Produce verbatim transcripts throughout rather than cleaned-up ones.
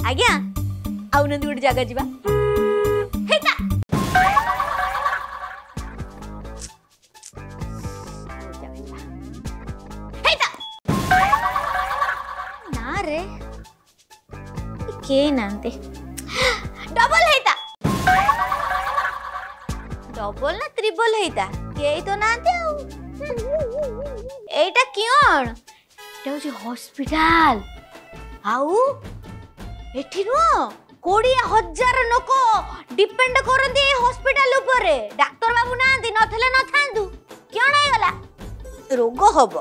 आज्ञा आउन गोटे जगह जीवा हेता हेता ना रे के नांते डबल हेता डबल ना ट्रिपल हेता के तो नांते आउ एटा कियोन एटा होची हॉस्पिटल आउ एठी नो कोड़ी हजार लोक डिपेंड करंती ए हॉस्पिटल ऊपर डॉक्टर बाबू नांती नथले न थांदु क्यों नाही गला रोग हबो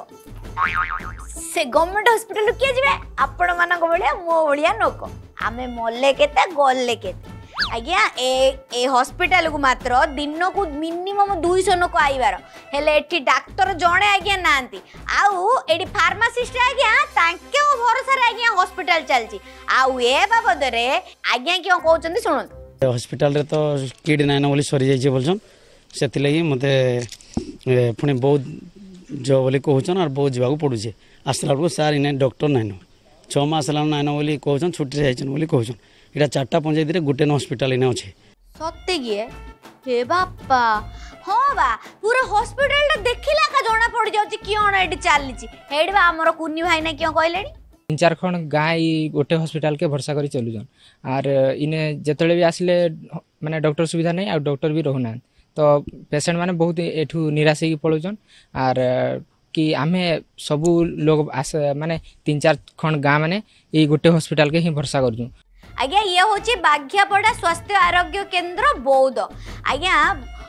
से गवर्नमेंट हॉस्पिटल के जिवे आपण मानक बलिया मो बलिया लोक आमे मल्ले केते गल्ले केते आज्ञा ए ए हॉस्पिटल को मात्र दिन को मिनिमम दो सौ लोक आइबार हेले एठी डॉक्टर जणे आज्ञा नांती आउ एडी फार्मासिस्ट आज्ञा तांके भरोसा रे आज्ञा हॉस्पिटल चलची आउ ए बाबद रे आज्ञा क्यों कहउचंदी सुनन हॉस्पिटल रे तो किड नाइन बोली सरी जाई बोलछन सेति लगी मते पुनी बहुत जो बोली कहउछन और बहुत जीवा को पडुछे आसला को सार इने डॉक्टर नाइन छ मास ला नाइन बोली कहउछन छुट्टी जाइछन बोली कहउछन इटा चारटा पंचायत रे गुटे हॉस्पिटल इने अछि सत्य गिए हे बापा हां बा पूरा हॉस्पिटल देखिला का जोना पड़ जाउची कियोन एडी चालीची हेड बा हमर कुन्नी भाई ने क्यों कहलेनी तीन चार खण गाय गोटे हॉस्पिटल के भरोसा करी चलु जन आर इने जतले भी आसले माने डॉक्टर सुविधा नहीं आ डॉक्टर भी रहना तो पेशेंट माने बहुत एठू निराश ही पळुजन आर कि आमे सबु लोग आस माने तीन चार खण गाँ माने ए गोटे हॉस्पिटल के ही भरोसा करजु आज्ञा ये होची बाघियापड़ा स्वास्थ्य आरोग्य केंद्र बौद्ध आज्ञा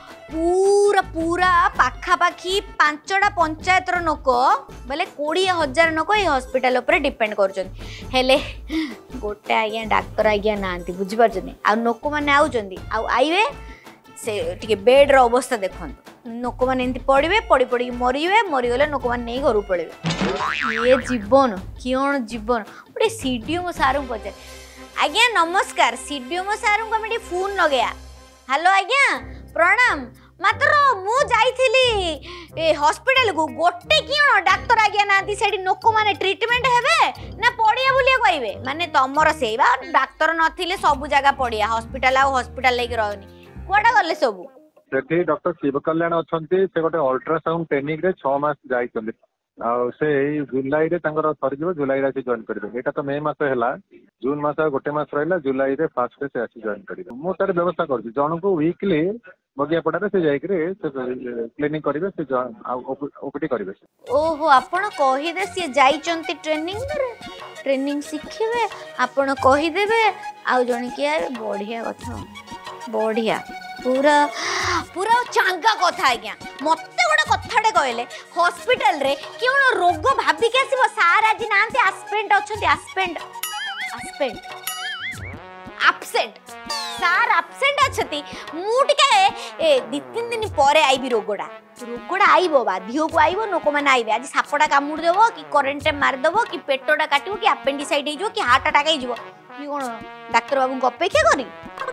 पूरा पूरा पाखापाखी पांचटा पंचायत लोक बोले कोड़े हजार लोक ये हॉस्पिटल उपर डिपेंड कर हेले गोटे आज्ञा डाक्तर आज्ञा नांती बुझी पारछनी आ लोक माने आउचंदी आ आइबे से टिके बेड रो अवस्था देखंतु लोक माने एंती पड़िबे पड़ी पड़ी मरिबे मरिगले लोक माने नै घर पळेबे ये जीवन कियोन जीवन गोटे सीडीओ सारू पचे आज्ञा नमस्कार सीडीओ सारू को हम फोन लगेया हेलो आज्ञा प्रणाम मात्र मु जाइथिली ए हॉस्पिटल को गोटे कियोन डाक्तर आज्ञा नांती सेडी लोक माने ट्रीटमेंट हेबे ना पड़िया बुलिया कहबे माने तमरो सेवा डाक्तर नथिले सब जगह पड़िया हॉस्पिटल आ हॉस्पिटल लेके रहनी कोडा गले सब सेठी डॉक्टर शिव कल्याण अछंती से गोटे अल्ट्रासाउंड ट्रेनिंग रे छह मास जाइछंती आ से जुलाई रे तांगर सरजिवो जुलाई रे जॉइन करबे एटा तो मे मास हैला जून मास गोटे मास रहला जुलाई रे फर्स्ट रे से आसी जॉइन करबे मो तार व्यवस्था करछि जण को वीकली बगियापड़ा रे से जाई करे से क्लिनिक करबे से ओपीडी करबे ओहो आपण कहि दे से जाइचंती ट्रेनिंग रे ट्रेनिंग सिखिबे आपण कहि देबे आ जण के बढ़िया कथा बढ़िया पूरा पूरा चांगा कथा आज्ञा मते गोटे कथाटे कहले हॉस्पिटल रे क्यों रोग भाबी के आसीबो सार आज नांते एस्पेंट अछंती एस्पेंट एस्पेंट एब्सेंट सार एब्सेंट अछंती मु टिके ए दि तीन दिन परे आइबी रोगडा रोगडा आइबो बाधियो को आइबो नको माने आइबे आज सापडा कामुड़ देबो कि करंट मार देबो कि पेटोडा काटिबो कि अपेंडिसाइट हे जो कि हार्ट अटैक हे जो कि कोन डॉक्टर बाबू को अपेक्षा करी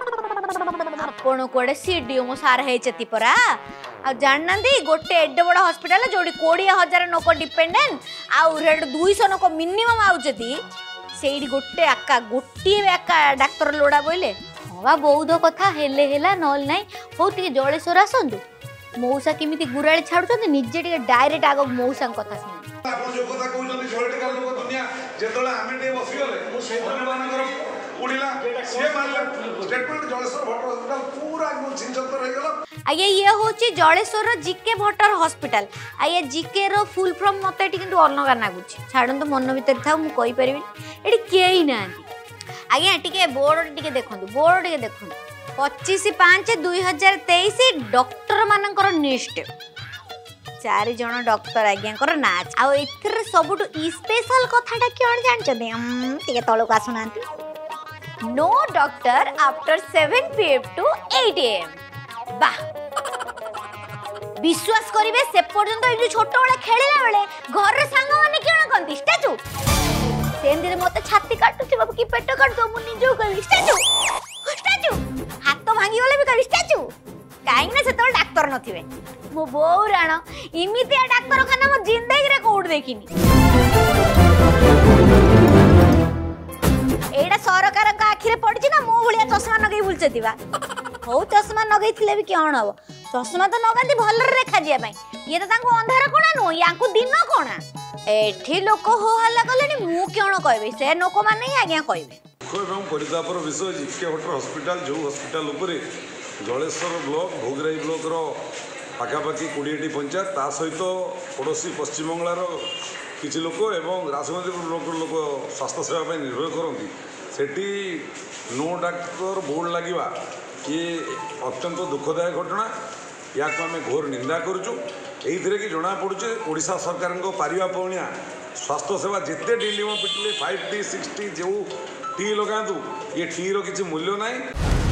आपण कोडे सीडीओ सार हे चती परा आ जाननदी गोटे एडे बड़ हॉस्पिटल जोडी बीस हजार लोक डिपेंडेंट आ रेड दो सौ लोक मिनिमम आउचती सेडी गोटे आका गोटी आका डॉक्टर लोडा बोले हवा बौद्ध कथा हेले हेला नल नाही हो टिके जळेश्वर आसंतु मौसा केमिति गुराळी छाडुचंती निजे टिके डायरेक्ट आगो मौसा कथा सुन आपण जो कथा कहउचंती पॉलिटिकल लोक दुनिया जेतोला आमे टे बसी गले मो सेवन मानकर उड़िला से मारले स्टेटमेंट जळेश्वर भट्ट हॉस्पिटल पूरा एकदम छिंचतर रह गेला आये ये होची जळेश्वर जीके भट्टर हॉस्पिटल आये जीके रो फुल फॉर्म मते टी किंतु अलग नागुची छाडन तो मन भीतर था मु कहि परिबी एडी केही नांती आगे टिके बोर्ड टिके देखंतु बोर्ड टिके देखंतु पच्चीस पाँच दुई हजार तेईस डॉक्टर मानकर निष्ठ चार जन डॉक्टर आज्ञाकर नाच आ एथर सबुटु स्पेशल कथाटा क्यों जानचते हम टिके तळको आसुनांती नो doctor after seven P M to eight A M वाह विश्वास करिवे से पर्यंत ए छोट बळे खेलिला बेले घर रे सांग माने केण कंती स्टैचू सेंदी रे मते छाती काटुथि बाबू की पेट काटतो मु निजो करी स्टैचू स्टैचू हाथ भांगी गले भी करी स्टैचू काई ना सेतल डॉक्टर नथिबे मो बौ राण इमितिया डॉक्टर खाना मो जिंदगी रे कोड देखिनी एटा सरकार आखिरे पड़ी ना मो भलिया चश्मा नगई बुलचती बा हो चश्मा नगई भी कौन हम चश्मा तो नगाती भल देखा जाए ये तो अंधार कोणा नु या दिन कोणा एठी लोक हो हल्ला कले मु कौन कह से लोक मैंने आज्ञा कहे परितापर विषय जिके भट्टर हस्पिटाल जो हस्पिटाल उपरे जलेश्वर ब्लॉक भोगराई ब्लॉक रो पाखापाखि कोड़े पंचायत ता सहित पड़ोशी पश्चिम बंगार किसी लोक एवं राजनैतिक ब्लॉक लोक स्वास्थ्य सेवा निर्भर करती सेठी नो डाक्टर बोर्ड लगे ये अत्यंत दुखदायक घटना या आम घोर निंदा करुचु यही कि जना पड़ुचे ओडिशा सरकार पारिबा पौणिया स्वास्थ्य सेवा जिते डी लिम पिटले फाइव टी सिक्स टी जो टी लगातु ये टी रो किसी मूल्य ना।